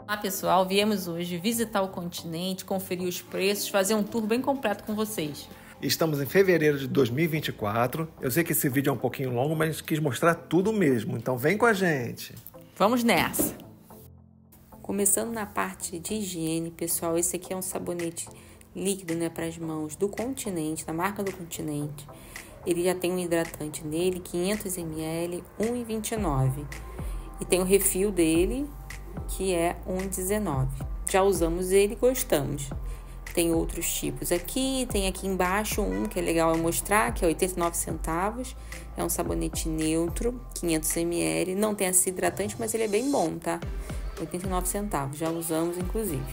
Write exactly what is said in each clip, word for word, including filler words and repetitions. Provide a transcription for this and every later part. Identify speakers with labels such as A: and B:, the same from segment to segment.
A: Olá pessoal, viemos hoje visitar o Continente, conferir os preços, fazer um tour bem completo com vocês.
B: Estamos em fevereiro de dois mil e vinte e quatro. Eu sei que esse vídeo é um pouquinho longo, mas quis mostrar tudo mesmo, então vem com a gente.
A: Vamos nessa!
C: Começando na parte de higiene, pessoal, esse aqui é um sabonete líquido, né, para as mãos do Continente, da marca do Continente. Ele já tem um hidratante nele, quinhentos mililitros, um real e vinte e nove centavos. E tem o refil dele, que é um real e dezenove centavos. Já usamos ele e gostamos. Tem outros tipos aqui, tem aqui embaixo um que é legal eu mostrar, que é oitenta e nove centavos. É um sabonete neutro, quinhentos mililitros. Não tem esse hidratante, mas ele é bem bom, tá? oitenta e nove centavos, já usamos inclusive.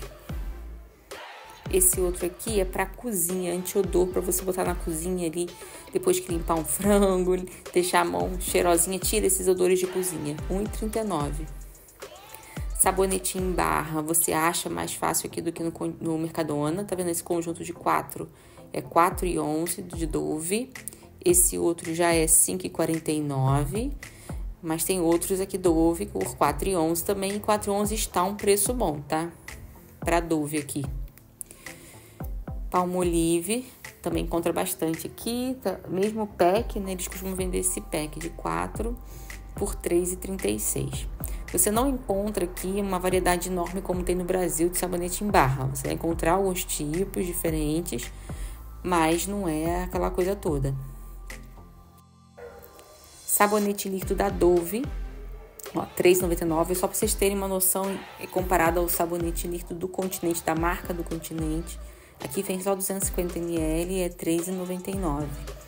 C: Esse outro aqui é para cozinha, anti-odor, para você botar na cozinha ali, depois que limpar um frango, deixar a mão cheirosinha, tira esses odores de cozinha. um real e trinta e nove centavos. Sabonete em barra, você acha mais fácil aqui do que no, no Mercadona. Tá vendo esse conjunto de quatro? É quatro reais e onze centavos de Dove. Esse outro já é cinco reais e quarenta e nove centavos. Mas tem outros aqui Dove por quatro reais e onze centavos também. E quatro reais e onze centavos está um preço bom, tá? Pra Dove aqui. Palmolive, também encontra bastante aqui. Tá? Mesmo pack, né? Eles costumam vender esse pack de quatro por três reais e trinta e seis centavos. Você não encontra aqui uma variedade enorme como tem no Brasil de sabonete em barra. Você vai encontrar alguns tipos diferentes, mas não é aquela coisa toda. Sabonete líquido da Dove, ó, três reais e noventa e nove centavos. Só para vocês terem uma noção, comparado ao sabonete líquido do Continente, da marca do Continente. Aqui vem só duzentos e cinquenta mililitros e é três reais e noventa e nove centavos.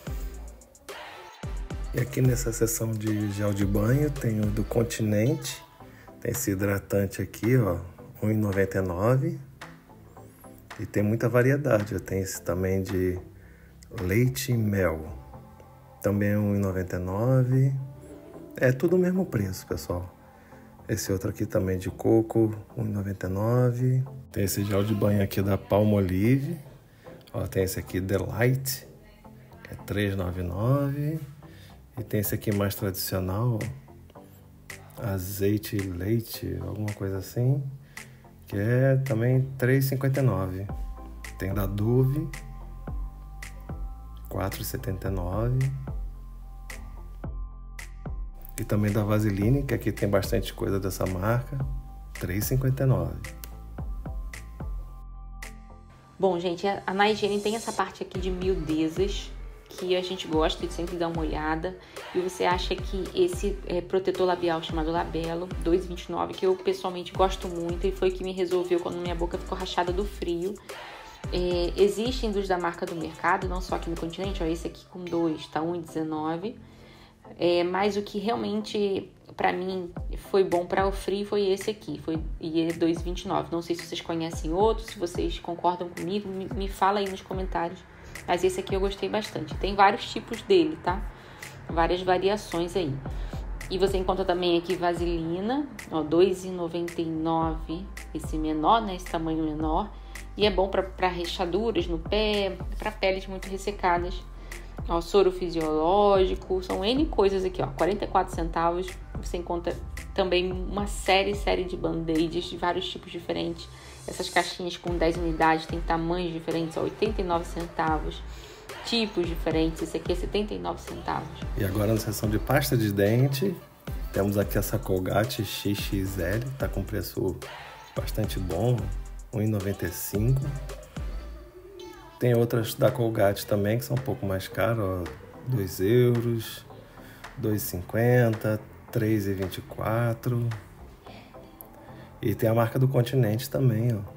B: E aqui nessa seção de gel de banho tem o do Continente. Tem esse hidratante aqui, ó, um real e noventa e nove centavos. E tem muita variedade. Tem esse também de leite e mel. Também um real e noventa e nove centavos. É tudo o mesmo preço, pessoal. Esse outro aqui também de coco, um real e noventa e nove centavos. Tem esse gel de banho aqui da Palmolive. Ó, tem esse aqui Delight, que é três reais e noventa e nove centavos. E tem esse aqui mais tradicional, ó, azeite e leite, alguma coisa assim, que é também três reais e cinquenta e nove centavos. Tem da Dove, quatro reais e setenta e nove centavos. E também da Vaseline, que aqui tem bastante coisa dessa marca, três reais e cinquenta e nove centavos.
C: Bom, gente, a Na Higiene tem essa parte aqui de miudezas, que a gente gosta de sempre dar uma olhada. E você acha que esse é, protetor labial chamado Labello, dois reais e vinte e nove centavos, que eu pessoalmente gosto muito e foi o que me resolveu quando minha boca ficou rachada do frio. É, existem dos da marca do mercado, não só aqui no Continente, ó, esse aqui com dois, tá um real e dezenove centavos. É, mas o que realmente, pra mim, foi bom para o frio foi esse aqui, foi, e é dois reais e vinte e nove centavos. Não sei se vocês conhecem outros, se vocês concordam comigo, me, me fala aí nos comentários. Mas esse aqui eu gostei bastante. Tem vários tipos dele, tá? Várias variações aí. E você encontra também aqui vaselina, ó, dois reais e noventa e nove centavos, esse menor, né? Esse tamanho menor. E é bom para rachaduras no pé, para peles muito ressecadas. Ó, soro fisiológico, são N coisas aqui, ó, quarenta e quatro centavos. Você encontra também uma série, série de band-aids de vários tipos diferentes. Essas caixinhas com dez unidades tem tamanhos diferentes, ó, oitenta e nove centavos, tipos diferentes. Esse aqui é setenta e nove centavos.
B: E agora na seção de pasta de dente, temos aqui essa Colgate X X L, tá com preço bastante bom, um real e noventa e cinco centavos. Tem outras da Colgate também que são um pouco mais caras, ó, dois euros, dois reais e cinquenta centavos, três reais e vinte e quatro centavos. E tem a marca do Continente também, ó.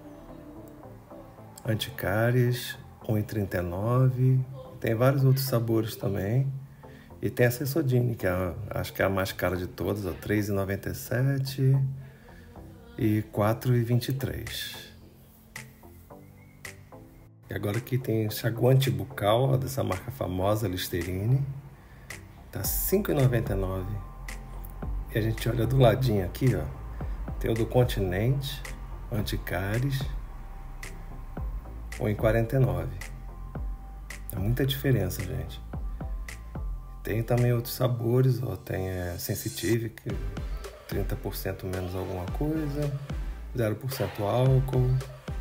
B: Anticáries, um real e trinta e nove centavos. Tem vários outros sabores também. E tem a Sensodyne, que é, acho que é a mais cara de todas, ó, três reais e noventa e sete centavos e quatro reais e vinte e três centavos. E agora aqui tem enxaguante bucal, ó, dessa marca famosa, Listerine. Tá cinco reais e noventa e nove centavos. E a gente olha do ladinho aqui, ó. Tem o do Continente, Anticáries, um real e quarenta e nove centavos. É muita diferença, gente. Tem também outros sabores, ó. Tem é, Sensitive, que trinta por cento menos alguma coisa. zero por cento álcool.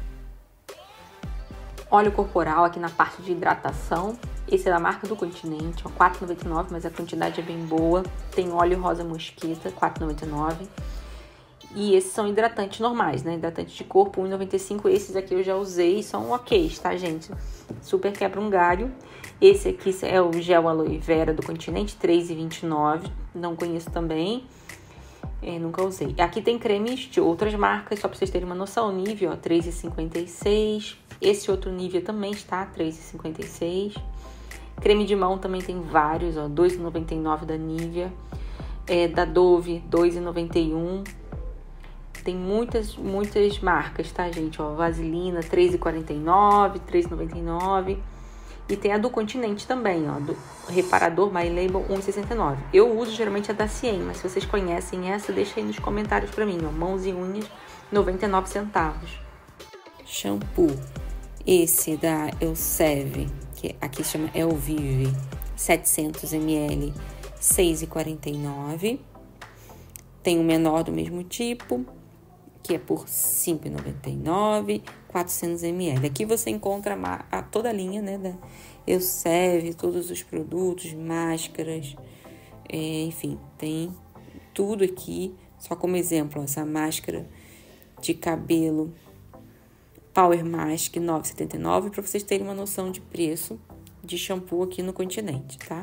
C: Óleo corporal aqui na parte de hidratação. Esse é da marca do Continente, ó, quatro reais e noventa e nove centavos, mas a quantidade é bem boa. Tem óleo rosa mosquita, quatro reais e noventa e nove centavos. E esses são hidratantes normais, né? Hidratantes de corpo, um real e noventa e cinco centavos. Esses aqui eu já usei, são ok, tá, gente? Super quebra um galho. Esse aqui é o gel aloe vera do Continente, três reais e vinte e nove centavos. Não conheço também. É, nunca usei. Aqui tem cremes de outras marcas, só pra vocês terem uma noção. Nivea, ó, três reais e cinquenta e seis centavos. Esse outro Nivea também está, três reais e cinquenta e seis centavos. Creme de mão também tem vários, ó, dois reais e noventa e nove centavos da Nivea. É, da Dove, dois reais e noventa e um centavos. Tem muitas, muitas marcas, tá, gente? Ó, Vaselina, três reais e quarenta e nove centavos, três reais e noventa e nove centavos. E tem a do Continente também, ó, do reparador My Label, um real e sessenta e nove centavos. Eu uso geralmente a da Cien, mas se vocês conhecem essa, deixa aí nos comentários pra mim, ó. Mãos e unhas, noventa e nove centavos. Shampoo. Esse da Elseve, que aqui chama Elvive, setecentos mililitros, seis reais e quarenta e nove centavos. Tem o menor do mesmo tipo, que é por cinco reais e noventa e nove centavos, quatrocentos mililitros. Aqui você encontra a, a, toda a linha, né, da Elseve, todos os produtos, máscaras, é, enfim, tem tudo aqui. Só como exemplo, essa máscara de cabelo Power Mask, nove reais e setenta e nove centavos, para vocês terem uma noção de preço de shampoo aqui no Continente, tá?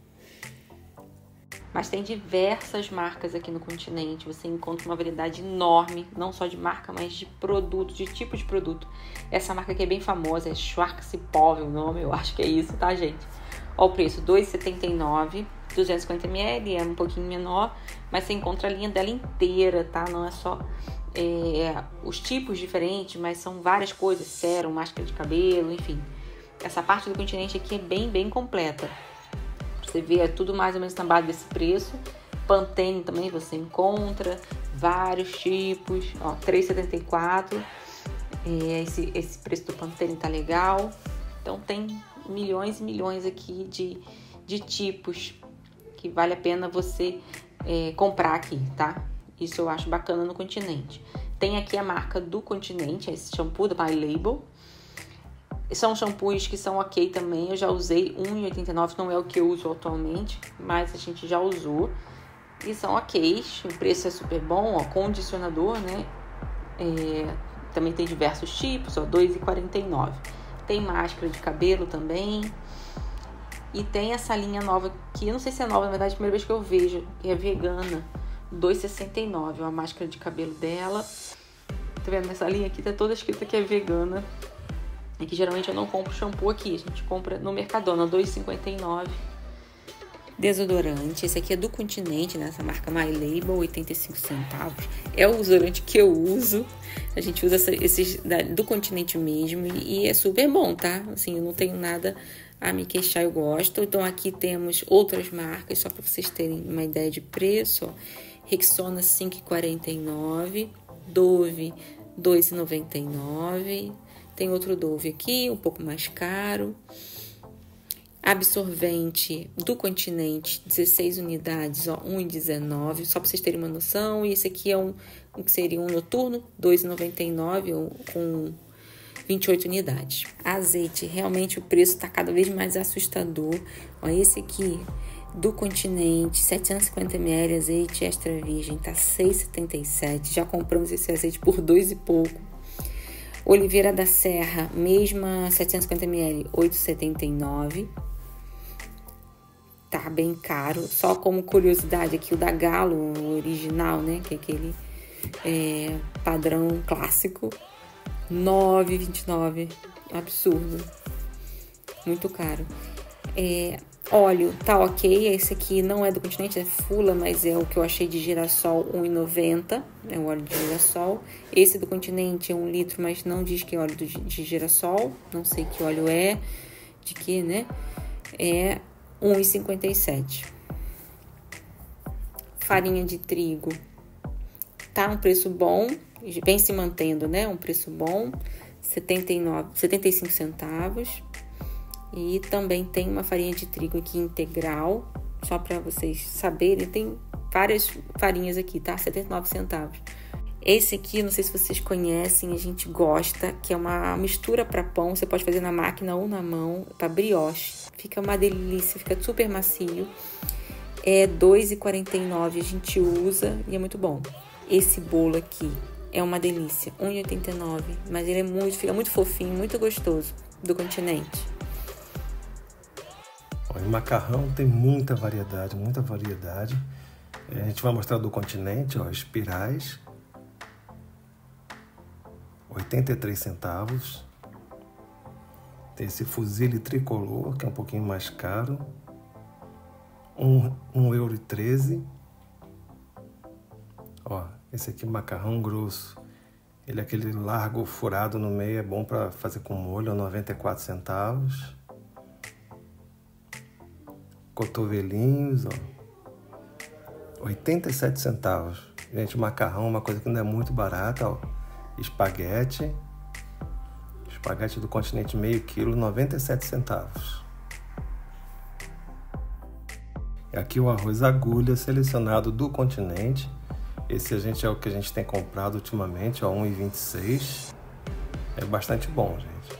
C: Mas tem diversas marcas aqui no Continente. Você encontra uma variedade enorme, não só de marca, mas de produto, de tipo de produto. Essa marca aqui é bem famosa, é Schwarzkopf o nome, eu acho que é isso, tá, gente? Ó, o preço, dois reais e setenta e nove centavos, duzentos e cinquenta mililitros, é um pouquinho menor, mas você encontra a linha dela inteira, tá? Não é só é, os tipos diferentes, mas são várias coisas, sérum, máscara de cabelo, enfim. Essa parte do Continente aqui é bem, bem completa. Você vê, é tudo mais ou menos também desse preço. Pantene também você encontra vários tipos, ó, três reais e setenta e quatro centavos. É, esse, esse preço do Pantene tá legal. Então tem milhões e milhões aqui de, de tipos que vale a pena você é, comprar aqui, tá? Isso eu acho bacana no Continente. Tem aqui a marca do Continente, esse shampoo da My Label. São shampoos que são ok também, eu já usei, um real e oitenta e nove centavos, não é o que eu uso atualmente, mas a gente já usou. E são ok, o preço é super bom, ó, condicionador, né? É, também tem diversos tipos, ó, dois reais e quarenta e nove centavos. Tem máscara de cabelo também. E tem essa linha nova, que eu não sei se é nova, na verdade, é a primeira vez que eu vejo, que é vegana, dois reais e sessenta e nove centavos, a máscara de cabelo dela. Tá vendo? Nessa linha aqui tá toda escrita que é vegana. É que geralmente eu não compro shampoo aqui, a gente compra no Mercadona, dois reais e cinquenta e nove centavos. Desodorante, esse aqui é do Continente, nessa marca My Label, oitenta e cinco centavos. É o desodorante que eu uso, a gente usa esses do Continente mesmo e é super bom, tá? Assim, eu não tenho nada a me queixar, eu gosto. Então aqui temos outras marcas, só para vocês terem uma ideia de preço, ó. Rexona cinco reais e quarenta e nove centavos, Dove dois reais e noventa e nove centavos. Tem outro Dove aqui, um pouco mais caro. Absorvente do Continente, dezesseis unidades, ó, um real e dezenove centavos, só para vocês terem uma noção. E esse aqui é um, um que seria um noturno, dois reais e noventa e nove centavos, com vinte e oito unidades. Azeite, realmente o preço está cada vez mais assustador. Ó, esse aqui do Continente, setecentos e cinquenta mililitros, azeite extra virgem, tá seis reais e setenta e sete centavos. Já compramos esse azeite por dois e pouco. Oliveira da Serra, mesma setecentos e cinquenta mililitros, oito reais e setenta e nove centavos. Tá bem caro. Só como curiosidade aqui, o da Galo, o original, né? Que é aquele é, padrão clássico. nove reais e vinte e nove centavos. Absurdo. Muito caro. É, óleo, tá ok. Esse aqui não é do Continente, é Fula, mas é o que eu achei de girassol, um real e noventa centavos. É o óleo de girassol. Esse do Continente é um litro, mas não diz que é óleo de girassol. Não sei que óleo é. De que, né? É um real e cinquenta e sete centavos. Farinha de trigo. Tá um preço bom. Vem se mantendo, né? Um preço bom. setenta e nove, setenta e cinco centavos. E também tem uma farinha de trigo aqui integral. Só para vocês saberem. Tem várias farinhas aqui, tá? setenta e nove centavos. Esse aqui, não sei se vocês conhecem, a gente gosta, que é uma mistura para pão. Você pode fazer na máquina ou na mão, para brioche. Fica uma delícia, fica super macio. É dois reais e quarenta e nove centavos, a gente usa e é muito bom. Esse bolo aqui é uma delícia, um real e oitenta e nove centavos, mas ele é muito, fica muito fofinho, muito gostoso, do Continente.
B: Em macarrão tem muita variedade, muita variedade. A gente vai mostrar do Continente, ó, espirais, oitenta e três centavos. Tem esse fusilli tricolor, que é um pouquinho mais caro, um euro e treze. Ó, esse aqui macarrão grosso, ele é aquele largo furado no meio, é bom para fazer com molho, noventa e quatro centavos. Cotovelinhos, ó, oitenta e sete centavos. Gente, macarrão é uma coisa que não é muito barata, ó. Espaguete, espaguete do Continente meio quilo, noventa e sete centavos. E aqui o arroz agulha selecionado do Continente. Esse a gente é o que a gente tem comprado ultimamente, ó, um real e vinte e seis. É bastante bom, gente.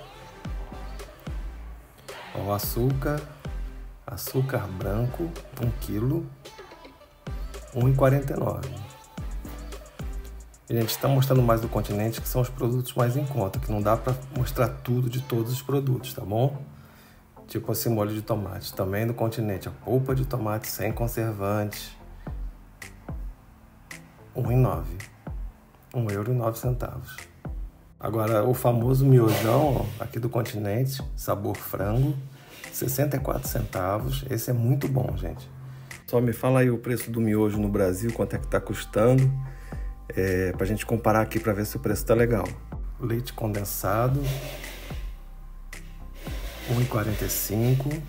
B: Ó, o açúcar, açúcar branco, um quilo, um real e quarenta e nove centavos. A gente está mostrando mais do Continente, que são os produtos mais em conta, que não dá para mostrar tudo de todos os produtos, tá bom? Tipo assim, molho de tomate, também do Continente, a polpa de tomate sem conservantes, um real e nove centavos, um euro e nove centavos. Agora, o famoso miojão, ó, aqui do Continente, sabor frango, sessenta e quatro centavos, esse é muito bom, gente. Só me fala aí o preço do miojo no Brasil, quanto é que tá custando. É, pra gente comparar aqui para ver se o preço tá legal. Leite condensado, um real e quarenta e cinco centavos.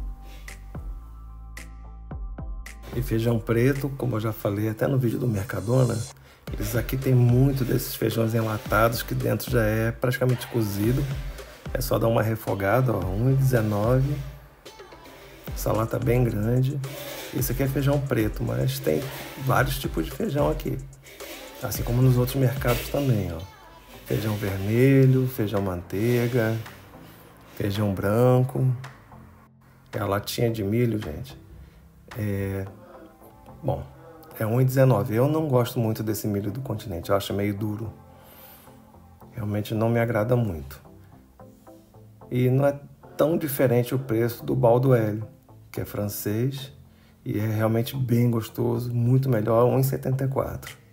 B: E feijão preto, como eu já falei até no vídeo do Mercadona, eles aqui tem muito desses feijões enlatados que dentro já é praticamente cozido. É só dar uma refogada, ó, um real e dezenove centavos. Essa lata bem grande. Esse aqui é feijão preto, mas tem vários tipos de feijão aqui. Assim como nos outros mercados também, ó. Feijão vermelho, feijão manteiga, feijão branco. É a latinha de milho, gente. É... Bom, é um real e dezenove centavos. Eu não gosto muito desse milho do Continente, eu acho meio duro. Realmente não me agrada muito. E não é tão diferente o preço do Balduelle, que é francês e é realmente bem gostoso, muito melhor, um real e setenta e quatro centavos.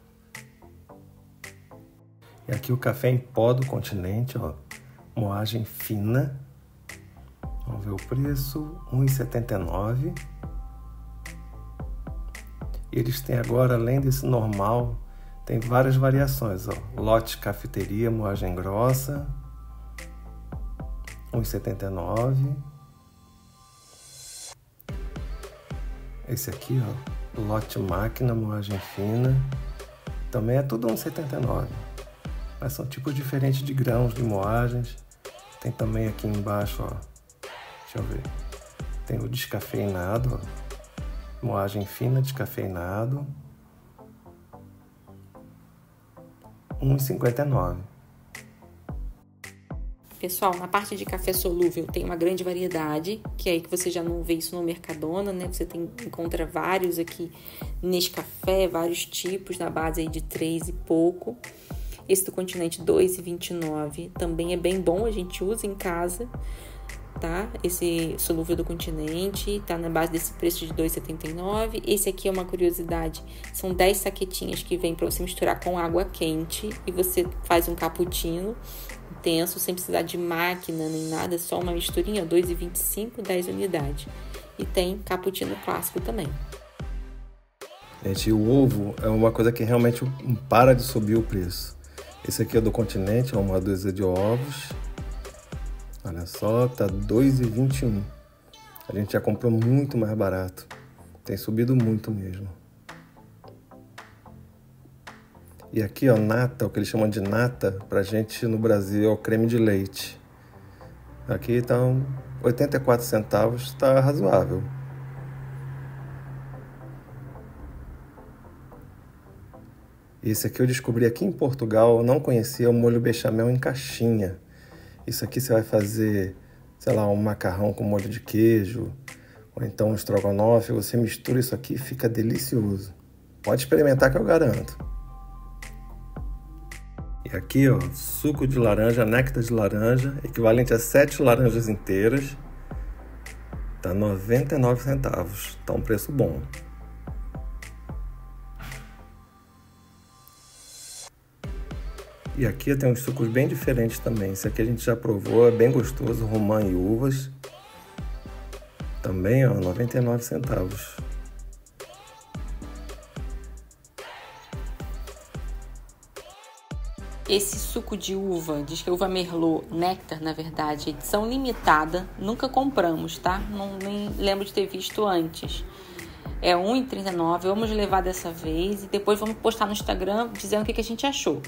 B: E aqui o café em pó do Continente, ó, moagem fina. Vamos ver o preço, um real e setenta e nove centavos. Eles têm agora, além desse normal, tem várias variações, ó. Lote cafeteria, moagem grossa, um real e setenta e nove centavos. Esse aqui, ó, lote máquina, moagem fina, também é tudo um real e setenta e nove centavos. Mas são tipos diferentes de grãos, de moagens. Tem também aqui embaixo, ó, deixa eu ver, tem o descafeinado, ó, moagem fina, descafeinado, um real e cinquenta e nove centavos.
C: Pessoal, na parte de café solúvel tem uma grande variedade, que é aí que você já não vê isso no Mercadona, né? Você tem, encontra vários aqui nesse café, vários tipos, na base aí de três e pouco. Esse do Continente, dois reais e vinte e nove centavos, também é bem bom, a gente usa em casa, tá? Esse solúvel do Continente, tá na base desse preço de dois reais e setenta e nove centavos. Esse aqui é uma curiosidade, são dez saquetinhas que vem para você misturar com água quente e você faz um cappuccino intenso, sem precisar de máquina nem nada, só uma misturinha, dois reais e vinte e cinco centavos, dez unidades. E tem cappuccino clássico também.
B: Gente, o ovo é uma coisa que realmente não para de subir o preço. Esse aqui é do Continente, é uma dúzia de ovos. Olha só, tá dois reais e vinte e um centavos. A gente já comprou muito mais barato. Tem subido muito mesmo. E aqui, ó, nata, o que eles chamam de nata, pra gente no Brasil é o creme de leite. Aqui tá um oitenta e quatro centavos, tá razoável. Esse aqui eu descobri aqui em Portugal, eu não conhecia o molho bechamel em caixinha. Isso aqui você vai fazer, sei lá, um macarrão com molho de queijo, ou então um estrogonofe, você mistura isso aqui e fica delicioso. Pode experimentar que eu garanto. E aqui, ó, suco de laranja, néctar de laranja, equivalente a sete laranjas inteiras. Tá noventa e nove centavos, tá um preço bom. E aqui tem uns sucos bem diferentes também. Esse aqui a gente já provou, é bem gostoso, romã e uvas. Também, ó, noventa e nove centavos.
C: Esse suco de uva, diz que é uva Merlot Néctar, na verdade, edição limitada, nunca compramos, tá? Não nem lembro de ter visto antes. É um real e trinta e nove centavos, vamos levar dessa vez e depois vamos postar no Instagram dizendo o que, que a gente achou.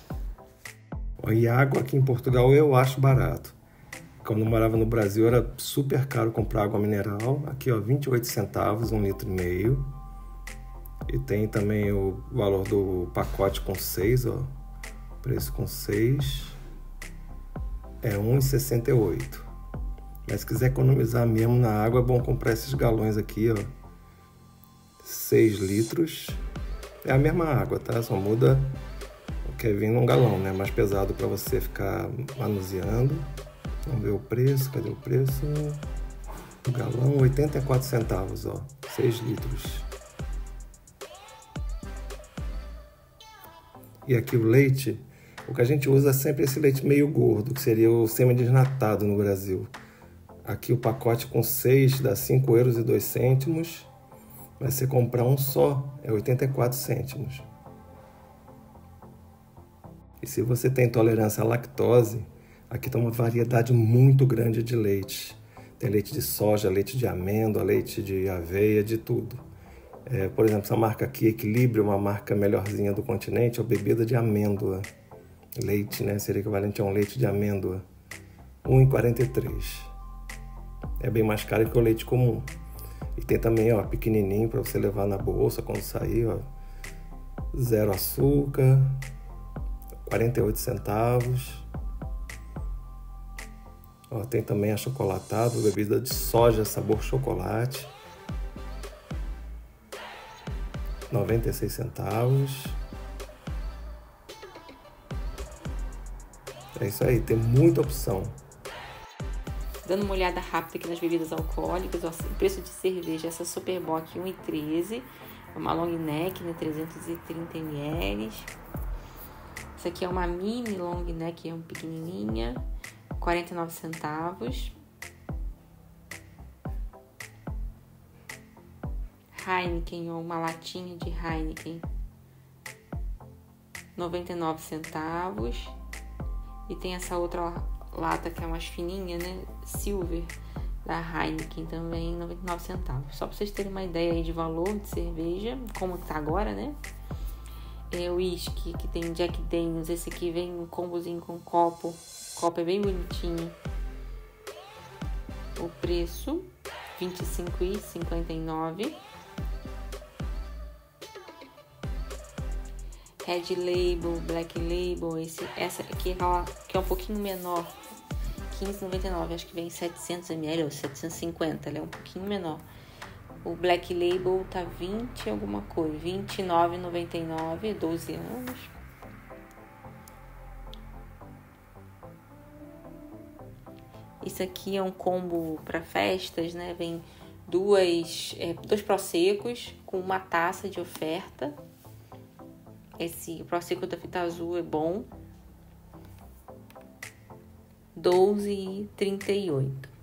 B: E água aqui em Portugal eu acho barato. Quando eu morava no Brasil era super caro comprar água mineral. Aqui, ó, vinte e oito centavos, um litro e meio. E tem também o valor do pacote com seis, ó. Preço com seis é um real e sessenta e oito centavos. Mas se quiser economizar mesmo na água, é bom comprar esses galões aqui, ó. seis litros. É a mesma água, tá? Só muda o que vem num galão, né? Mais pesado para você ficar manuseando. Vamos ver o preço. Cadê o preço? O galão, oitenta e quatro centavos, ó. seis litros. E aqui o leite. O que a gente usa é sempre esse leite meio gordo, que seria o semi-desnatado no Brasil. Aqui o pacote com seis dá cinco euros e dois cêntimos. Mas se comprar um só, é oitenta e quatro cêntimos. E se você tem intolerância à lactose, aqui tem uma variedade muito grande de leite. Tem leite de soja, leite de amêndoa, leite de aveia, de tudo. É, por exemplo, essa marca aqui, Equilíbrio, uma marca melhorzinha do continente, é bebida de amêndoa. Leite, né? Seria equivalente a um leite de amêndoa. um real e quarenta e três centavos. É bem mais caro que o leite comum. E tem também, ó, pequenininho para você levar na bolsa quando sair, ó. Zero açúcar. quarenta e oito centavos. Ó, tem também achocolatado, bebida de soja, sabor chocolate. noventa e seis centavos. É isso aí, tem muita opção.
C: Dando uma olhada rápida aqui nas bebidas alcoólicas, ó, o preço de cerveja, essa Superbock um real e treze centavos, é uma long neck, né, trezentos e trinta mililitros. Essa aqui é uma mini long neck, é uma pequenininha, quarenta e nove centavos. Heineken, ou uma latinha de Heineken, noventa e nove centavos. E tem essa outra lata que é mais fininha, né? Silver, da Heineken também, noventa e nove centavos. Só pra vocês terem uma ideia aí de valor de cerveja, como tá agora, né? É o uísque, que tem Jack Daniels. Esse aqui vem um combozinho com copo. O copo é bem bonitinho. O preço, vinte e cinco reais e cinquenta e nove centavos. Red Label, Black Label, esse, essa aqui ela, que é um pouquinho menor, quinze reais e noventa e nove centavos, acho que vem setecentos mililitros ou setecentos e cinquenta, ela é um pouquinho menor. O Black Label tá vinte alguma coisa, vinte e nove reais e noventa e nove centavos, doze anos. Isso aqui é um combo para festas, né? Vem duas, é, dois Proseccos com uma taça de oferta. Esse Prosecco da fita azul é bom. doze reais e trinta e oito centavos.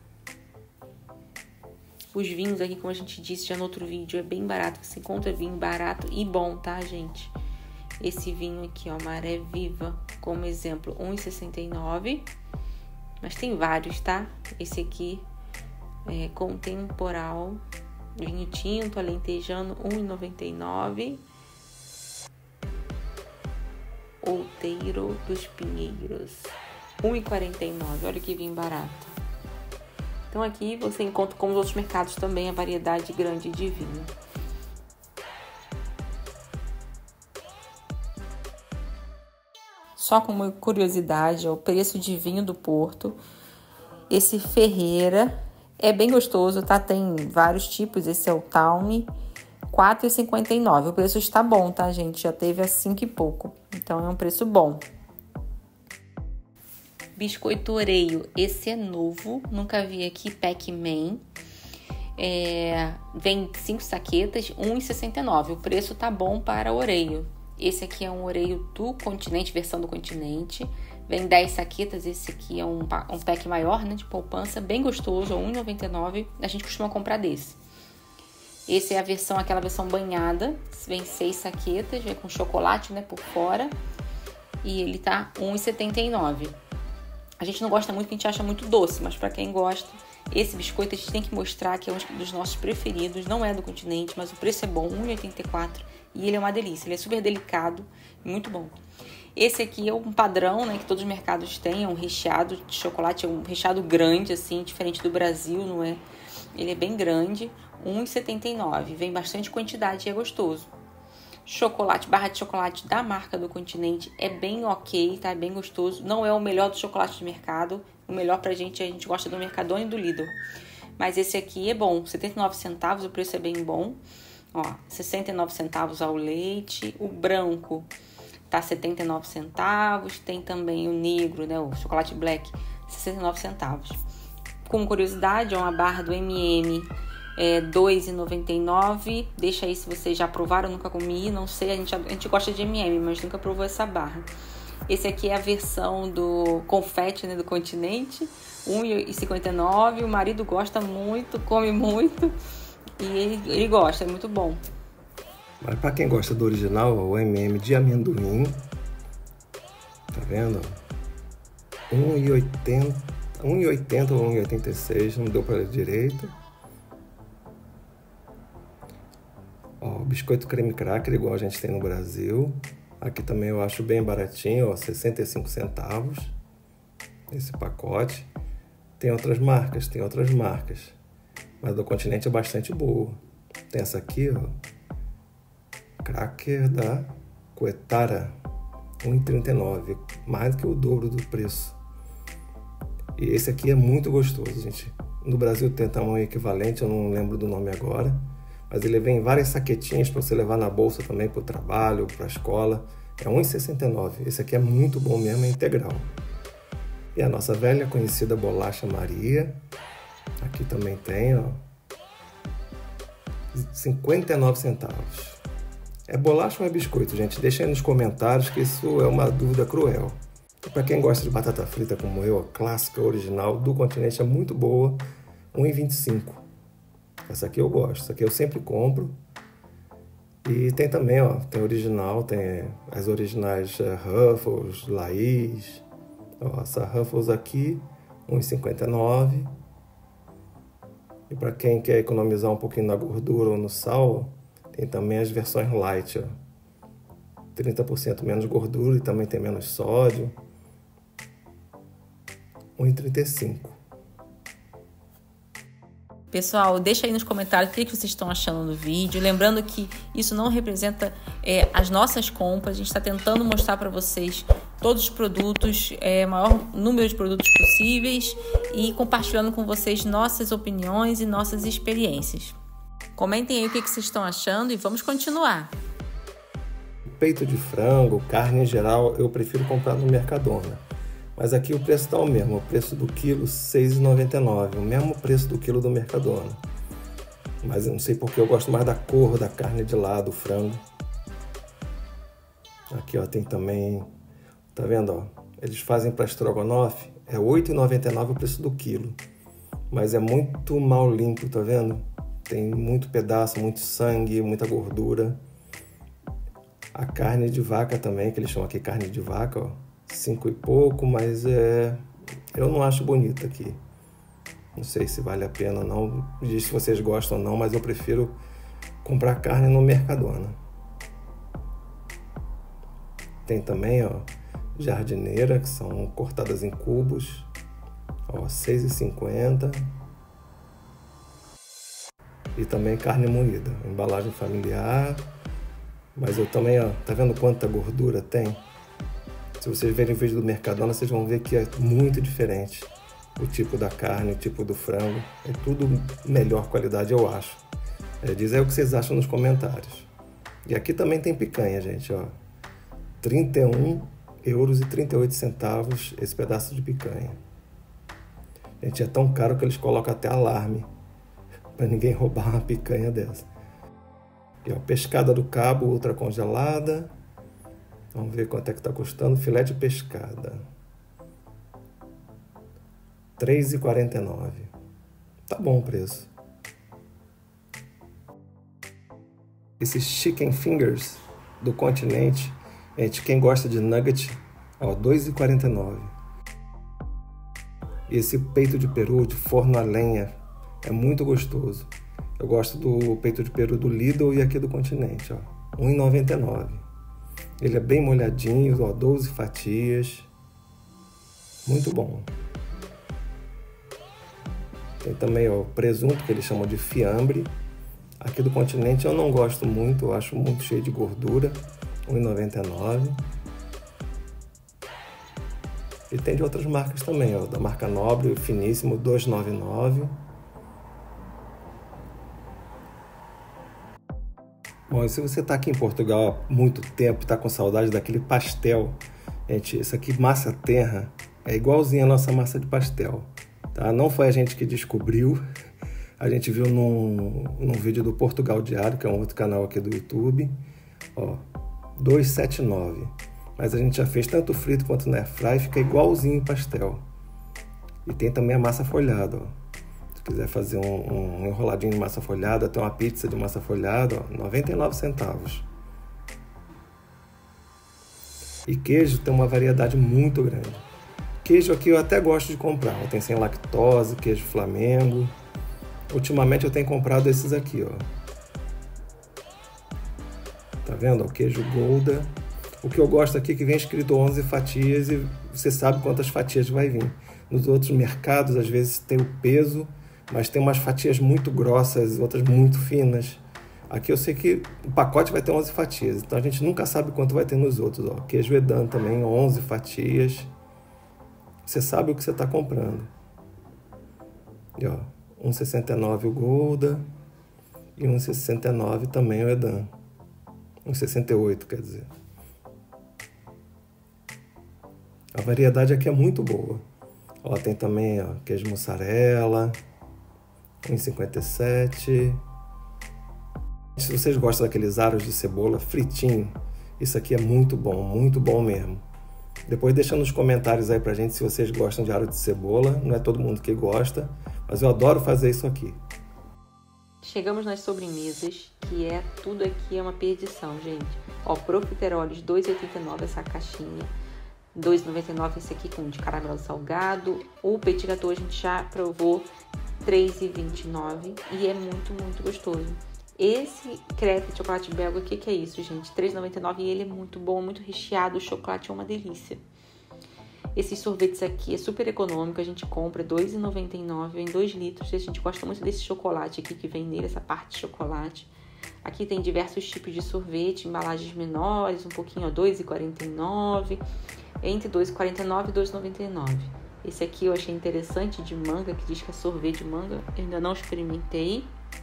C: Os vinhos aqui, como a gente disse já no outro vídeo, é bem barato. Você encontra vinho barato e bom, tá, gente? Esse vinho aqui, ó, Maré Viva, como exemplo, um real e sessenta e nove centavos. Mas tem vários, tá? Esse aqui é Contemporal, vinho tinto, alentejano, um real e noventa e nove centavos. Outeiro dos Pinheiros, um real e quarenta e nove centavos. Olha que vinho barato. Então aqui você encontra, como os outros mercados também, a variedade grande de vinho.
A: só como curiosidade, é o preço de vinho do Porto. Esse Ferreira é bem gostoso, tá? Tem vários tipos, esse é o Tawny, quatro reais e cinquenta e nove centavos. O preço está bom, tá, gente? Já teve a cinco e pouco, então é um preço bom.
C: Biscoito Oreo, esse é novo, nunca vi aqui, Pac-Man. É, vem cinco saquetas, um real e sessenta e nove centavos. O preço tá bom para Oreo. Esse aqui é um Oreo do Continente, versão do Continente. Vem dez saquetas, esse aqui é um, um pack maior, né, de poupança, bem gostoso, um real e noventa e nove centavos. A gente costuma comprar desse. Esse é a versão, aquela versão banhada. Vem seis saquetas, vem com chocolate, né, por fora. E ele tá um real e setenta e nove centavos. A gente não gosta muito, porque a gente acha muito doce, mas para quem gosta, esse biscoito a gente tem que mostrar que é um dos nossos preferidos. Não é do Continente, mas o preço é bom, um real e oitenta e quatro centavos. E ele é uma delícia, ele é super delicado, muito bom. Esse aqui é um padrão, né, que todos os mercados têm, é um recheado de chocolate, é um recheado grande, assim, diferente do Brasil, não é? Ele é bem grande, um real e setenta e nove centavos. Vem bastante quantidade e é gostoso. Chocolate, barra de chocolate da marca do Continente é bem ok, tá? É bem gostoso. Não é o melhor do chocolate de mercado. O melhor pra gente, a gente gosta do Mercadona e do Lidl. Mas esse aqui é bom, setenta e nove centavos, o preço é bem bom. Ó, sessenta e nove centavos ao leite. O branco tá setenta e nove centavos. Tem também o negro, né? O chocolate black, sessenta e nove centavos. Como curiosidade, é uma barra do M e M. É dois reais e noventa e nove centavos. Deixa aí se vocês já provaram, eu nunca comi, não sei, a gente, a gente gosta de M e M, mas nunca provou essa barra. Esse aqui é a versão do confete, né, do Continente, um real e cinquenta e nove centavos. O marido gosta muito, come muito e ele, ele gosta, é muito bom.
B: Mas para quem gosta do original, o M e M de amendoim, tá vendo? um real e oitenta centavos, um real e oitenta centavos ou um real e oitenta e seis centavos, não deu para ler direito. Ó, biscoito creme cracker, igual a gente tem no Brasil. Aqui também eu acho bem baratinho, ó, sessenta e cinco centavos esse pacote. Tem outras marcas, tem outras marcas. Mas do Continente é bastante boa. Tem essa aqui, ó. Cracker da Coetara, um real e trinta e nove centavos, mais do que o dobro do preço. E esse aqui é muito gostoso, gente. No Brasil tem tamanho equivalente, eu não lembro do nome agora. Mas ele vem em várias saquetinhas para você levar na bolsa também para o trabalho, para a escola. É um real e sessenta e nove centavos. Esse aqui é muito bom mesmo, é integral. E a nossa velha conhecida bolacha Maria. Aqui também tem, ó. cinquenta e nove centavos. É bolacha ou é biscoito, gente? Deixa aí nos comentários que isso é uma dúvida cruel. E para quem gosta de batata frita como eu, a clássica original do Continente é muito boa. um real e vinte e cinco centavos. Essa aqui eu gosto, essa aqui eu sempre compro. E tem também, ó, tem original, tem as originais uh, Ruffles, Laís. Ó, essa Ruffles aqui, um real e cinquenta e nove centavos. E para quem quer economizar um pouquinho na gordura ou no sal, tem também as versões light, ó. trinta por cento menos gordura e também tem menos sódio. um real e trinta e cinco centavos.
A: Pessoal, deixa aí nos comentários o que vocês estão achando do vídeo. Lembrando que isso não representa é, as nossas compras. A gente está tentando mostrar para vocês todos os produtos, é, o maior número de produtos possíveis e compartilhando com vocês nossas opiniões e nossas experiências. Comentem aí o que vocês estão achando e vamos continuar.
B: Peito de frango, carne em geral, eu prefiro comprar no Mercadona. Mas aqui o preço está o mesmo, o preço do quilo seis reais e noventa e nove centavos, o mesmo preço do quilo do Mercadona. Mas eu não sei porque eu gosto mais da cor da carne de lá, do frango. Aqui, ó, tem também, tá vendo, ó? Eles fazem para estrogonofe, é oito reais e noventa e nove centavos o preço do quilo. Mas é muito mal limpo, tá vendo? Tem muito pedaço, muito sangue, muita gordura. A carne de vaca também, que eles chamam aqui carne de vaca, ó. Cinco e pouco, mas é, eu não acho bonito aqui. Não sei se vale a pena ou não. Diz se vocês gostam ou não, mas eu prefiro comprar carne no Mercadona. Tem também, ó, jardineira, que são cortadas em cubos. Ó, seis reais e cinquenta centavos. E também carne moída, embalagem familiar. Mas eu também, ó, tá vendo quanta gordura tem? Se Se vocês verem o vídeo do Mercadona, vocês vão ver que é muito diferente. O tipo da carne, o tipo do frango, é tudo melhor qualidade, eu acho. É, diz aí o que vocês acham nos comentários. E aqui também tem picanha, gente, ó. trinta e um euros e trinta e oito centavos esse pedaço de picanha. Gente, é tão caro que eles colocam até alarme para ninguém roubar uma picanha dessa. E ó, pescada do cabo, ultra congelada. Vamos ver quanto é que tá custando. Filé de pescada. três reais e quarenta e nove centavos. Tá bom o preço. Esses chicken fingers do Continente, gente, quem gosta de nugget, ó, dois reais e quarenta e nove centavos. E esse peito de peru de forno a lenha é muito gostoso. Eu gosto do peito de peru do Lidl e aqui do Continente, ó, um real e noventa e nove centavos. Ele é bem molhadinho, ó, doze fatias. Muito bom. Tem também ó, presunto, que eles chamam de fiambre. Aqui do Continente eu não gosto muito, eu acho muito cheio de gordura. um real e noventa e nove centavos. E tem de outras marcas também, ó, da marca Nobre, finíssimo, dois reais e noventa e nove centavos. Bom, e se você está aqui em Portugal há muito tempo e está com saudade daquele pastel, gente, isso aqui, massa terra, é igualzinho a nossa massa de pastel, tá? Não foi a gente que descobriu, a gente viu num, num vídeo do Portugal Diário, que é um outro canal aqui do YouTube, ó, dois reais e setenta e nove centavos. Mas a gente já fez tanto frito quanto na airfry, fica igualzinho pastel. E tem também a massa folhada, ó. Se quiser fazer um, um enroladinho de massa folhada, tem uma pizza de massa folhada, ó, noventa e nove centavos. E queijo tem uma variedade muito grande. Queijo aqui eu até gosto de comprar, ó, tem sem lactose, queijo Flamengo. Ultimamente eu tenho comprado esses aqui, ó. Tá vendo? O queijo Gouda. O que eu gosto aqui é que vem escrito onze fatias e você sabe quantas fatias vai vir. Nos outros mercados, às vezes, tem o peso, mas tem umas fatias muito grossas, outras muito finas. Aqui eu sei que o pacote vai ter onze fatias, então a gente nunca sabe quanto vai ter nos outros. Ó. Queijo Edam também, onze fatias. Você sabe o que você está comprando. E, ó, um real e sessenta e nove o Gouda e um real e sessenta e nove também o Edam. um real e sessenta e oito, quer dizer. A variedade aqui é muito boa. Ó, tem também ó, queijo mussarela, um real e cinquenta e sete. Se vocês gostam daqueles aros de cebola fritinho, isso aqui é muito bom, muito bom mesmo. Depois deixa nos comentários aí pra gente se vocês gostam de aro de cebola. Não é todo mundo que gosta, mas eu adoro fazer isso aqui.
C: Chegamos nas sobremesas, que é tudo aqui é uma perdição, gente. Ó, profiteroles, dois reais e oitenta e nove essa caixinha. dois reais e noventa e nove esse aqui com de caramelo salgado. O petit gâteau a gente já provou, três reais e vinte e nove e é muito, muito gostoso. Esse crepe de chocolate belga, o que que é isso, gente? três reais e noventa e nove e ele é muito bom, muito recheado, o chocolate é uma delícia. Esses sorvetes aqui é super econômico, a gente compra dois reais e noventa e nove, vem dois litros. A gente gosta muito desse chocolate aqui que vem nele, essa parte de chocolate. Aqui tem diversos tipos de sorvete, embalagens menores, um pouquinho, ó, dois reais e quarenta e nove, entre dois reais e quarenta e nove e dois reais e noventa e nove. Esse aqui eu achei interessante, de manga, que diz que é sorvete de manga, eu ainda não experimentei.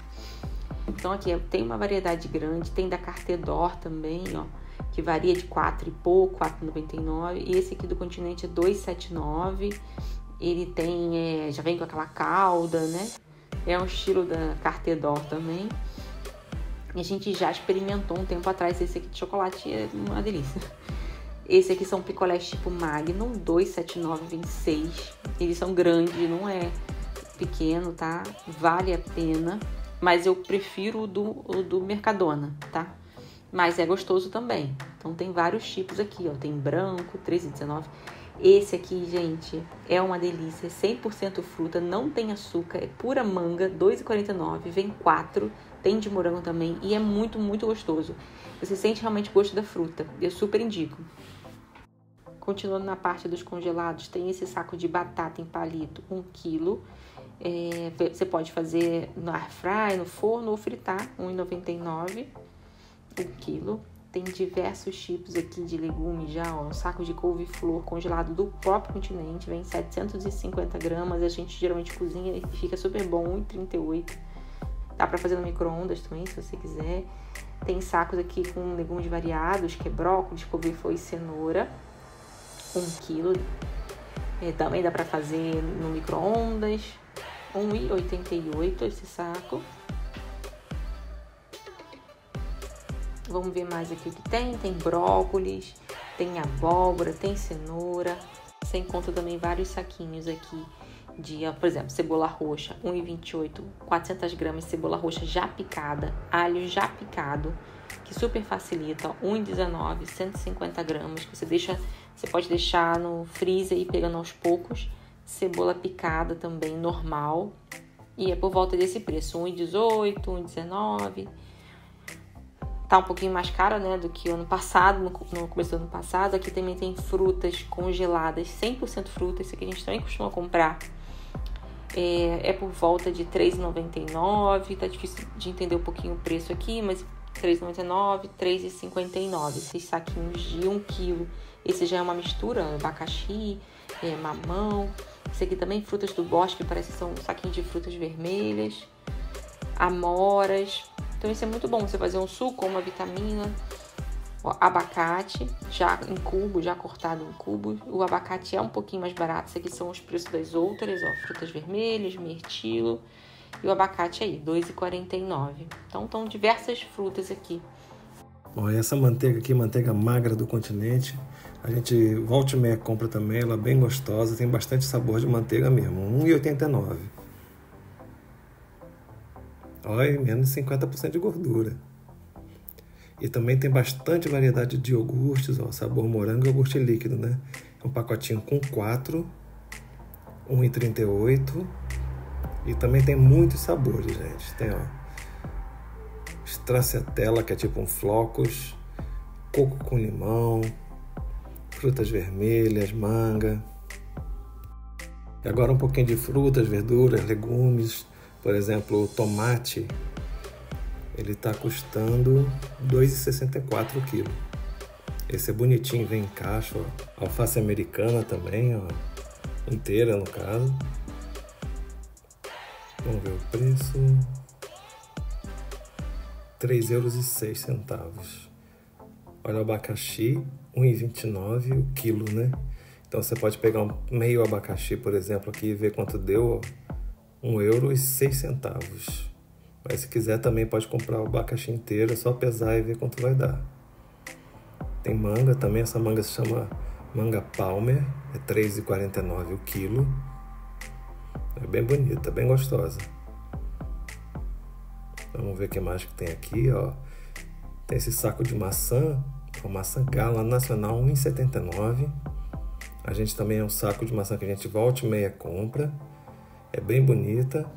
C: Então aqui tem uma variedade grande, tem da Carté d'Or também, ó, que varia de quatro e pouco, quatro reais e noventa e nove. E esse aqui do Continente é dois reais e setenta e nove. Ele tem, é, já vem com aquela calda, né? É um estilo da Carté d'Or também. E a gente já experimentou um tempo atrás esse aqui de chocolate, é uma delícia. Esse aqui são picolés tipo Magnum, dois reais e setenta e nove, vem seis. Eles são grandes, não é pequeno, tá? Vale a pena. Mas eu prefiro o do, o do Mercadona, tá? Mas é gostoso também. Então tem vários tipos aqui, ó. Tem branco, três reais e dezenove. Esse aqui, gente, é uma delícia. cem por cento fruta, não tem açúcar, é pura manga, dois reais e quarenta e nove. Vem quatro, tem de morango também. E é muito, muito gostoso. Você sente realmente o gosto da fruta. Eu super indico. Continuando na parte dos congelados, tem esse saco de batata em palito, um quilo. É, você pode fazer no air fry, no forno ou fritar, um real e noventa e nove o quilo. tem diversos tipos aqui de legumes já, ó. Um saco de couve-flor congelado do próprio Continente, vem setecentos e cinquenta gramas, a gente geralmente cozinha e fica super bom, um real e trinta e oito centavos. Dá pra fazer no micro-ondas também, se você quiser. Tem sacos aqui com legumes variados, que é brócolis, couve-flor e cenoura, um quilo. É, também dá pra fazer no micro-ondas, um real e oitenta e oito centavos esse saco. Vamos ver mais aqui o que tem. Tem brócolis, tem abóbora, tem cenoura. Você encontra também vários saquinhos aqui de, por exemplo, cebola roxa, um real e vinte e oito centavos, quatrocentas gramas de cebola roxa já picada, alho já picado, que super facilita, ó, um real e dezenove centavos, cento e cinquenta gramas, que você deixa, você pode deixar no freezer e pegando aos poucos. Cebola picada também, normal, e é por volta desse preço, um real e dezoito centavos, um real e dezenove centavos. Tá um pouquinho mais caro, né, do que o ano passado, no, no começo do ano passado. Aqui também tem frutas congeladas, cem por cento frutas, isso aqui a gente também costuma comprar. É, é por volta de três reais e noventa e nove centavos, tá difícil de entender um pouquinho o preço aqui, mas três reais e noventa e nove centavos, três reais e cinquenta e nove centavos, esses saquinhos de um quilo. Esse já é uma mistura, abacaxi, é, mamão. Esse aqui também, frutas do bosque, parece que são saquinhos de frutas vermelhas, amoras. Então isso é muito bom, você fazer um suco ou uma vitamina. Ó, abacate, já em cubo, já cortado em cubo. O abacate é um pouquinho mais barato. Esses aqui são os preços das outras, ó, frutas vermelhas, mirtilo. E o abacate aí, dois reais e quarenta e nove centavos. Então estão diversas frutas aqui.
B: Ó, essa manteiga aqui, manteiga magra do Continente, a gente volta e meia compra também, ela é bem gostosa, tem bastante sabor de manteiga mesmo, um real e oitenta e nove centavos. Olha, menos de cinquenta por cento de gordura. E também tem bastante variedade de iogurtes, ó, sabor morango e iogurte líquido, né? Um pacotinho com quatro, um real e trinta e oito centavos. E também tem muitos sabores, gente. Tem, ó, stracciatella, que é tipo um flocos, coco com limão, frutas vermelhas, manga. E agora um pouquinho de frutas, verduras, legumes. Por exemplo, o tomate, ele está custando dois reais e sessenta e quatro centavos o quilo. Esse é bonitinho, vem em caixa, ó. Alface americana também, ó, inteira no caso. Vamos ver o preço. três euros e seis centavos. Olha o abacaxi, um real e vinte e nove centavos o quilo, né? Então você pode pegar um meio abacaxi, por exemplo, aqui e ver quanto deu, ó. um euro e seis centavos. Mas se quiser também pode comprar o abacaxi inteiro, é só pesar e ver quanto vai dar. Tem manga também, essa manga se chama manga Palmer, é três reais e quarenta e nove centavos o quilo. É bem bonita, bem gostosa. Vamos ver o que mais que tem aqui, ó. Tem esse saco de maçã, a maçã Gala Nacional, um real e setenta e nove centavos. A gente também é um saco de maçã que a gente volta e meia compra. É bem bonita.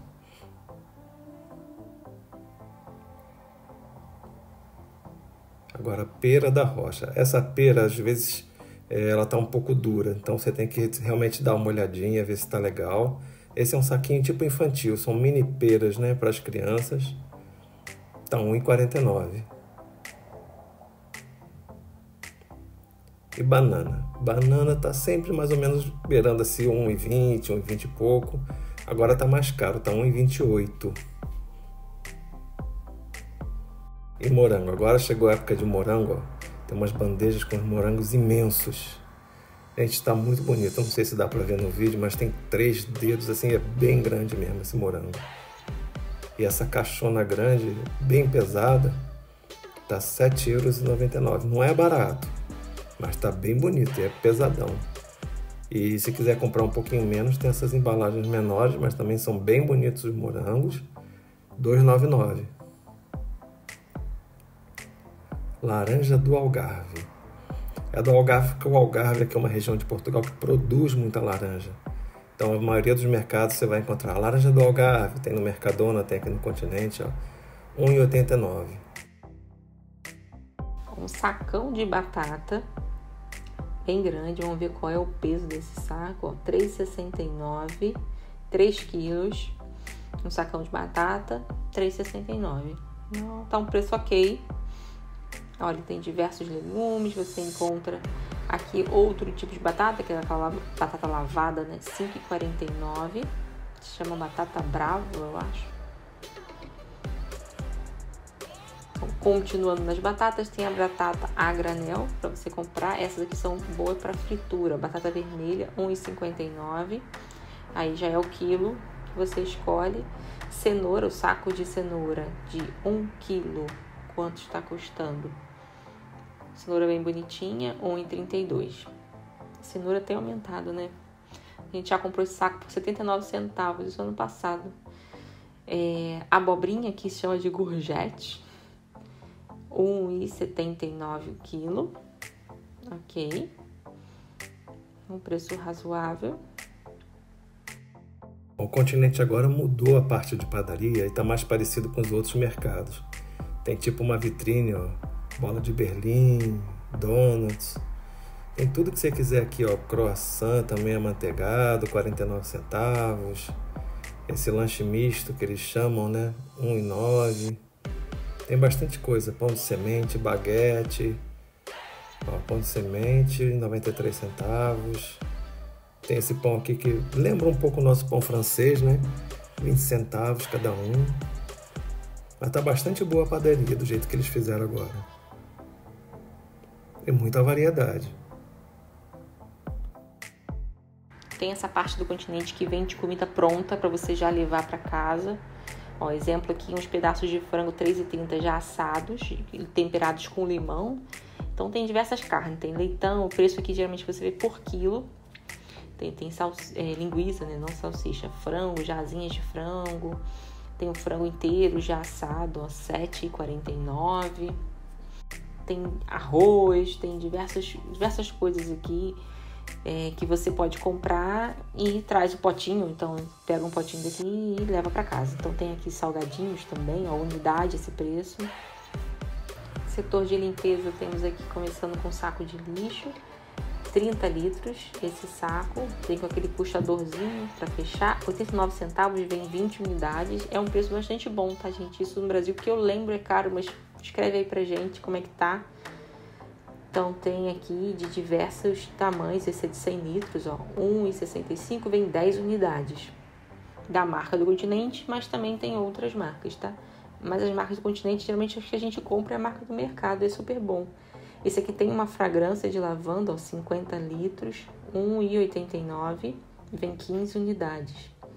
B: Agora, pera da rocha. Essa pera, às vezes, ela tá um pouco dura. Então, você tem que realmente dar uma olhadinha, ver se tá legal. Esse é um saquinho tipo infantil. São mini peras, né, para as crianças. Tá um real e quarenta e nove centavos. E banana. Banana tá sempre mais ou menos beirando assim um real e vinte centavos, um real e vinte e pouco. Agora tá mais caro, tá um real e vinte e oito centavos. E morango, agora chegou a época de morango, ó. Tem umas bandejas com morangos imensos. Gente, tá muito bonito, não sei se dá pra ver no vídeo, mas tem três dedos, assim, é bem grande mesmo esse morango. E essa caixona grande, bem pesada, tá sete euros e noventa e nove centavos. Não é barato, mas tá bem bonito, é pesadão. E se quiser comprar um pouquinho menos, tem essas embalagens menores, mas também são bem bonitos os morangos. dois reais e noventa e nove centavos. Laranja do Algarve. É do Algarve, porque o Algarve aqui é uma região de Portugal que produz muita laranja. Então, a maioria dos mercados você vai encontrar a laranja do Algarve. Tem no Mercadona, tem aqui no Continente, ó, um real e oitenta e nove centavos.
C: Um sacão de batata bem grande, vamos ver qual é o peso desse saco, ó, três reais e sessenta e nove centavos, três quilos, um sacão de batata, três reais e sessenta e nove centavos. Tá um preço ok. Olha, tem diversos legumes, você encontra aqui outro tipo de batata, que é aquela batata lavada, né? cinco reais e quarenta e nove centavos. Se chama batata brava, eu acho. Então, continuando nas batatas, tem a batata a granel para você comprar. Essas aqui são boas para fritura. Batata vermelha, um real e cinquenta e nove centavos. Aí já é o quilo que você escolhe. Cenoura, o saco de cenoura de um quilo, quanto está custando? Cenoura bem bonitinha, um real e trinta e dois centavos. A cenoura tem aumentado, né? A gente já comprou esse saco por setenta e nove centavos, isso ano passado. É, abobrinha, que se chama de courgette, um real e setenta e nove centavos o quilo. Ok. Um preço razoável.
B: O Continente agora mudou a parte de padaria e está mais parecido com os outros mercados. Tem tipo uma vitrine, ó, bola de Berlim, donuts, tem tudo que você quiser aqui, ó, croissant também amanteigado, quarenta e nove centavos, esse lanche misto que eles chamam, né, um real e nove centavos. Tem bastante coisa, pão de semente, baguete, ó, pão de semente, noventa e três centavos. Tem esse pão aqui que lembra um pouco o nosso pão francês, né? vinte centavos cada um. Mas tá bastante boa a padaria do jeito que eles fizeram agora. Tem muita variedade.
C: Tem essa parte do Continente que vem de comida pronta para você já levar para casa. Ó, exemplo aqui, uns pedaços de frango três reais e trinta centavos já assados e temperados com limão. Então tem diversas carnes, tem leitão, o preço aqui geralmente você vê por quilo. Tem, tem sal, é, linguiça, né? Não salsicha, frango, já asinhas de frango. Tem o frango inteiro já assado, ó, sete reais e quarenta e nove centavos. Tem arroz, tem diversas, diversas coisas aqui é, que você pode comprar e traz o potinho. Então, pega um potinho daqui e leva para casa. Então, tem aqui salgadinhos também, ó, unidade, esse preço. Setor de limpeza, temos aqui começando com saco de lixo. trinta litros, esse saco, tem com aquele puxadorzinho para fechar, oitenta e nove centavos, vem vinte unidades, é um preço bastante bom, tá, gente? Isso no Brasil, que eu lembro é caro, mas escreve aí pra gente como é que tá. Então tem aqui de diversos tamanhos, esse é de cem litros, ó, um real e sessenta e cinco centavos, vem dez unidades. Da marca do Continente, mas também tem outras marcas, tá? Mas as marcas do Continente, geralmente, as que a gente compra é a marca do mercado, é super bom. Esse aqui tem uma fragrância de lavanda, ó, cinquenta litros, um real e oitenta e nove centavos, vem quinze unidades.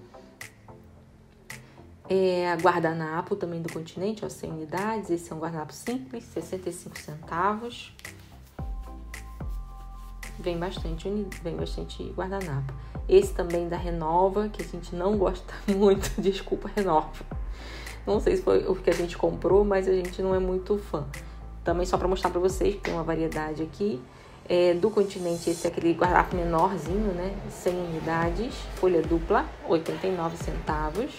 C: É, guardanapo também do Continente, ó, cem unidades, esse é um guardanapo simples, sessenta e cinco centavos. Vem bastante, vem bastante guardanapo. Esse também da Renova, que a gente não gosta muito, desculpa Renova. Não sei se foi o que a gente comprou, mas a gente não é muito fã. Também só para mostrar para vocês que tem uma variedade aqui. É, do Continente, esse é aquele guardanapo menorzinho, né? cem unidades, folha dupla, oitenta e nove centavos.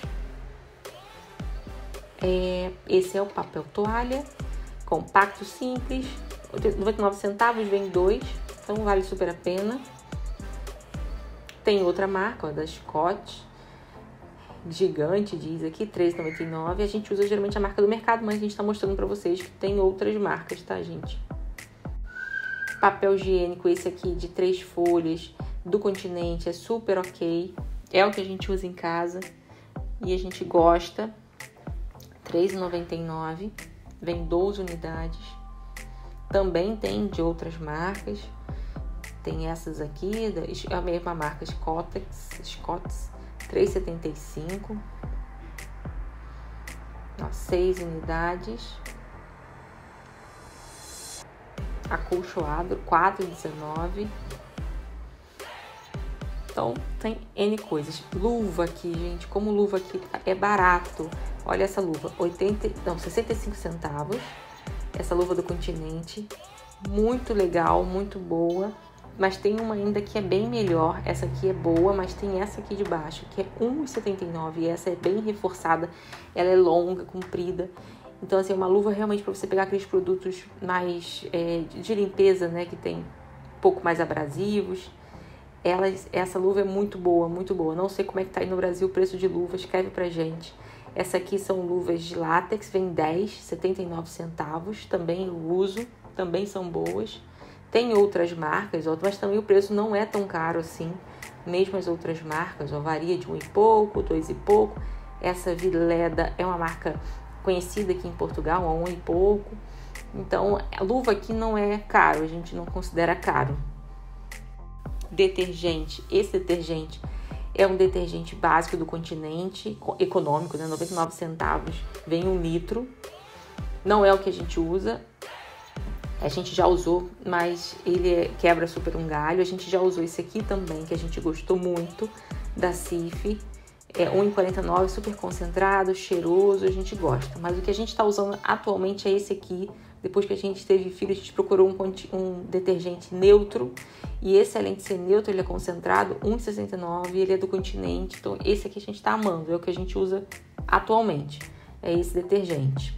C: É, esse é o papel toalha, compacto simples, noventa e nove centavos, vem dois, então vale super a pena. Tem outra marca, ó, da Scott, gigante, diz aqui, treze reais e noventa e nove centavos. A gente usa geralmente a marca do mercado, mas a gente está mostrando para vocês que tem outras marcas, tá, gente? Papel higiênico, esse aqui de três folhas, do Continente, é super ok. É o que a gente usa em casa e a gente gosta. três reais e noventa e nove centavos, vem doze unidades. Também tem de outras marcas. Tem essas aqui, a mesma marca, Scottex, Scotts, três reais e setenta e cinco centavos. seis unidades. Acolchoado, quatro reais e dezenove centavos. Então, tem N coisas. Luva aqui, gente. Como luva aqui é barato. Olha essa luva. oitenta, não, sessenta e cinco centavos. Essa luva do Continente. Muito legal, muito boa. Mas tem uma ainda que é bem melhor. Essa aqui é boa, mas tem essa aqui de baixo, que é um real e setenta e nove centavos. E essa é bem reforçada. Ela é longa, comprida. Então, assim, é uma luva realmente para você pegar aqueles produtos mais é, de limpeza, né? Que tem um pouco mais abrasivos. Ela, essa luva é muito boa, muito boa. Não sei como é que tá aí no Brasil o preço de luva, escreve pra gente. Essa aqui são luvas de látex, vem dez, setenta e nove centavos. Também eu uso, também são boas. Tem outras marcas, mas também o preço não é tão caro assim. Mesmo as outras marcas, ó, varia de um e pouco, dois e pouco. Essa Vileda é uma marca conhecida aqui em Portugal, a um e pouco. Então, a luva aqui não é caro, a gente não considera caro. Detergente, esse detergente é um detergente básico do Continente, econômico, né? noventa e nove centavos, vem um litro. Não é o que a gente usa, a gente já usou, mas ele quebra super um galho. A gente já usou esse aqui também, que a gente gostou muito, da Cif. É um real e quarenta e nove centavos, super concentrado, cheiroso, a gente gosta. Mas o que a gente está usando atualmente é esse aqui. Depois que a gente teve filho, a gente procurou um, um detergente neutro. E esse, além de ser neutro, ele é concentrado, um real e sessenta e nove centavos, ele é do Continente. Então, esse aqui a gente está amando, é o que a gente usa atualmente. É esse detergente.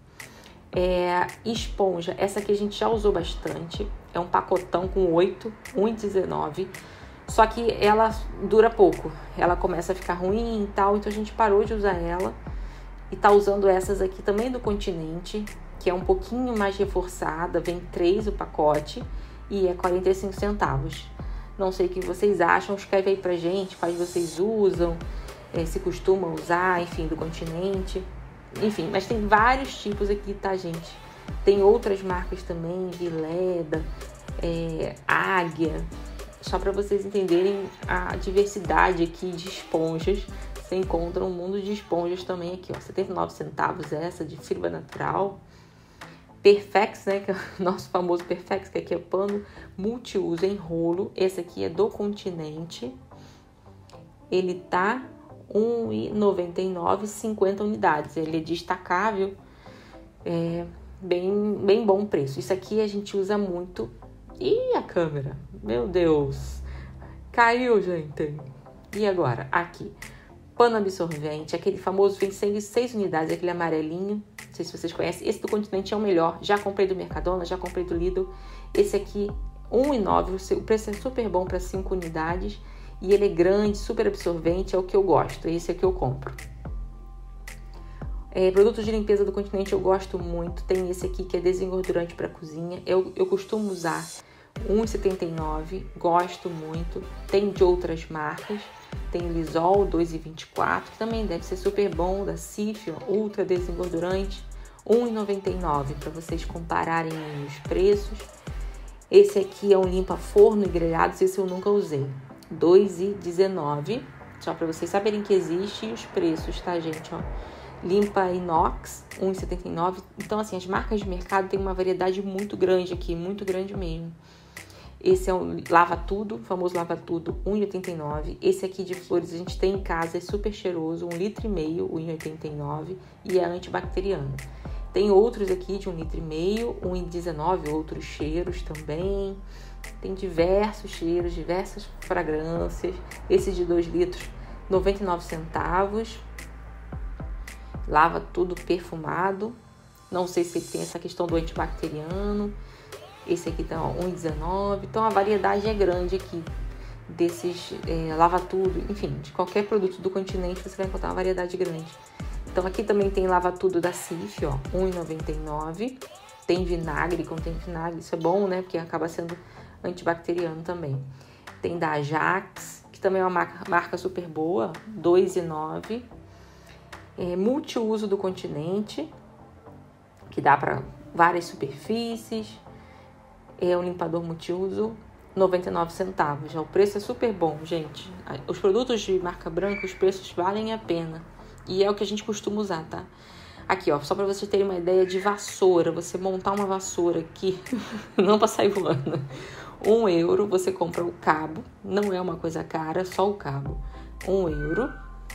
C: É, esponja, essa aqui a gente já usou bastante. É um pacotão com oito, um real e dezenove centavos. Só que ela dura pouco. Ela começa a ficar ruim e tal, então a gente parou de usar ela. E tá usando essas aqui também do Continente, que é um pouquinho mais reforçada, vem três o pacote e é quarenta e cinco centavos. Não sei o que vocês acham, escreve aí pra gente quais vocês usam, é, se costumam usar, enfim, do Continente. Enfim, mas tem vários tipos aqui, tá, gente? Tem outras marcas também, Vileda, é, Águia, só para vocês entenderem a diversidade aqui de esponjas. Você encontra um mundo de esponjas também aqui, ó, setenta e nove centavos essa de fibra natural. Perfex, né, que é o nosso famoso Perfex, que aqui é pano multiuso em rolo. Esse aqui é do Continente. Ele tá um real e noventa e nove centavos, cinquenta unidades. Ele é destacável, é bem, bem bom preço. Isso aqui a gente usa muito. E a câmera? Meu Deus! Caiu, gente! E agora? Aqui. Pano absorvente, aquele famoso, vem seis unidades, aquele amarelinho. Não sei se vocês conhecem. Esse do Continente é o melhor. Já comprei do Mercadona, já comprei do Lidl. Esse aqui, um real e nove centavos. O preço é super bom para cinco unidades. E ele é grande, super absorvente, é o que eu gosto. Esse é o que eu compro. É, produtos de limpeza do Continente eu gosto muito. Tem esse aqui que é desengordurante para cozinha. Eu, eu costumo usar um real e setenta e nove centavos. Gosto muito. Tem de outras marcas. Tem Lisol dois reais e vinte e quatro centavos, que também deve ser super bom, da Cif, ó, ultra desengordurante, um real e noventa e nove centavos, para vocês compararem os preços. Esse aqui é um limpa forno e grelhados, esse eu nunca usei, dois reais e dezenove centavos, só para vocês saberem que existe e os preços, tá, gente? Ó, limpa inox, um real e setenta e nove centavos. Então, assim, as marcas de mercado tem uma variedade muito grande aqui, muito grande mesmo. Esse é o Lava Tudo, o famoso Lava Tudo, um real e oitenta e nove centavos. Esse aqui de flores a gente tem em casa, é super cheiroso, um litro e meio, um real e oitenta e nove centavos, e é antibacteriano. Tem outros aqui de um litro e meio, um real e dezenove centavos, outros cheiros também. Tem diversos cheiros, diversas fragrâncias. Esse de dois litros, noventa e nove centavos. Lava Tudo perfumado. Não sei se ele tem essa questão do antibacteriano. Esse aqui tá um real e dezenove centavos. Então a variedade é grande aqui desses é, Lava Tudo, enfim, de qualquer produto do Continente você vai encontrar uma variedade grande. Então aqui também tem Lava Tudo da Cif, ó, um real e noventa e nove centavos. Tem vinagre, contém vinagre, isso é bom, né? Porque acaba sendo antibacteriano também. Tem da Ajax, que também é uma marca, marca super boa, dois reais e nove centavos. É, multiuso do Continente, que dá para várias superfícies. É um limpador multiuso, noventa e nove centavos. Já o preço é super bom, gente. Os produtos de marca branca, os preços valem a pena. E é o que a gente costuma usar, tá? Aqui, ó, só para vocês terem uma ideia de vassoura. Você montar uma vassoura aqui, não para sair voando. Um euro, você compra o cabo. Não é uma coisa cara, só o cabo. Um euro.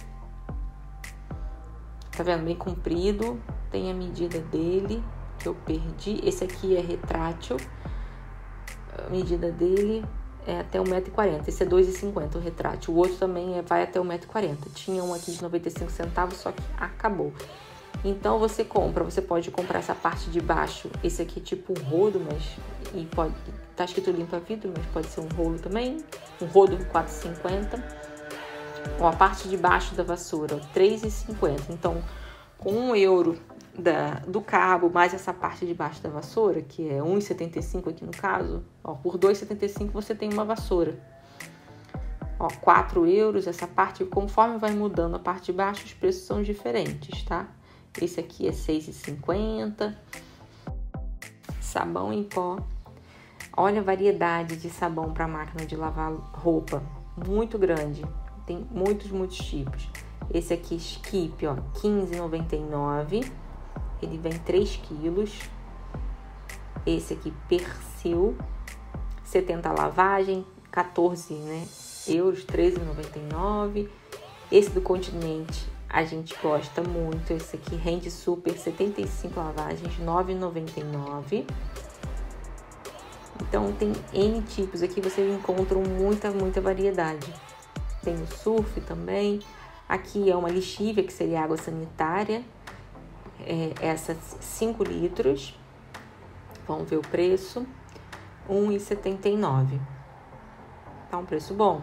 C: Tá vendo? Bem comprido. Tem a medida dele, que eu perdi. Esse aqui é retrátil. A medida dele é até um metro e quarenta. Esse é dois reais e cinquenta centavos o retrátil. O outro também é, vai até um metro e quarenta. Tinha um aqui de noventa e cinco centavos, só que acabou. Então você compra, você pode comprar essa parte de baixo. Esse aqui é tipo um rodo, mas e pode, tá escrito limpa vidro, mas pode ser um rolo também. Um rodo quatro reais e cinquenta centavos. Ó, a parte de baixo da vassoura, três reais e cinquenta centavos. Então, com um euro da, do cabo, mais essa parte de baixo da vassoura, que é um real e setenta e cinco centavos aqui no caso, ó, por dois reais e setenta e cinco centavos você tem uma vassoura. Ó, quatro euros, essa parte, conforme vai mudando a parte de baixo, os preços são diferentes, tá? Esse aqui é seis reais e cinquenta centavos. Sabão em pó. Olha a variedade de sabão para máquina de lavar roupa, muito grande. Tem muitos, muitos tipos. Esse aqui, Skip, ó, quinze reais e noventa e nove centavos. Ele vem três quilos. Esse aqui, Persil, setenta lavagem, quatorze, né, euros, treze reais e noventa e nove centavos. Esse do Continente a gente gosta muito. Esse aqui, Rende Super, setenta e cinco lavagens, nove reais e noventa e nove centavos. Então, tem N tipos. Aqui vocês encontram muita, muita variedade. Tem o Surf também. Aqui é uma lixívia, que seria água sanitária. É, essa cinco litros. Vamos ver o preço. um real e setenta e nove centavos. Tá um preço bom.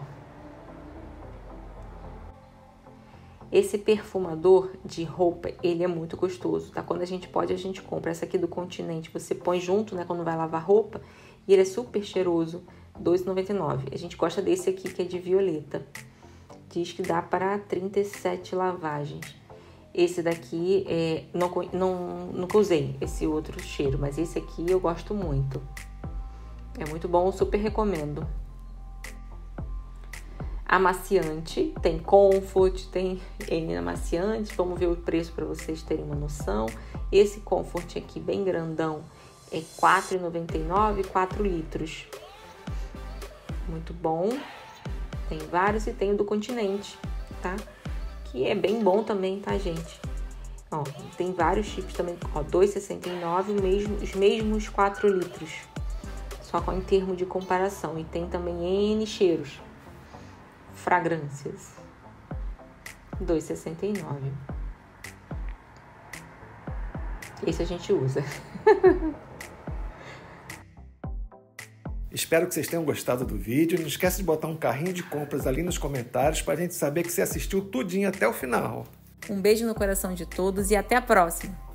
C: Esse perfumador de roupa, ele é muito gostoso, tá? Quando a gente pode, a gente compra. Essa aqui do Continente, você põe junto, né, quando vai lavar roupa. E ele é super cheiroso, dois reais e noventa e nove centavos. A gente gosta desse aqui, que é de violeta. Diz que dá para trinta e sete lavagens. Esse daqui, é, não, não, nunca usei esse outro cheiro, mas esse aqui eu gosto muito. É muito bom, super recomendo. Amaciante, tem Comfort, tem N amaciante. Vamos ver o preço para vocês terem uma noção. Esse Comfort aqui, bem grandão, é quatro reais e noventa e nove centavos, quatro litros. Muito bom. Tem vários e tem o do Continente, tá? Que é bem bom também, tá, gente? Ó, tem vários tipos também, ó, dois reais e sessenta e nove centavos, mesmo, os mesmos quatro litros. Só com em termo de comparação. E tem também N cheiros. Fragrâncias. dois reais e sessenta e nove centavos. Esse a gente usa.
B: Espero que vocês tenham gostado do vídeo. Não esquece de botar um carrinho de compras ali nos comentários para a gente saber que você assistiu tudinho até o final.
A: Um beijo no coração de todos e até a próxima!